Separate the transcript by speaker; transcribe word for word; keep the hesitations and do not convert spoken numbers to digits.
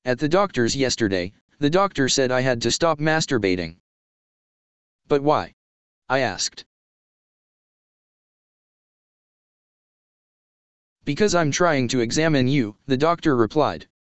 Speaker 1: At the doctor's yesterday, the doctor said I had to stop masturbating. But why? I asked. Because I'm trying to examine you, the doctor replied.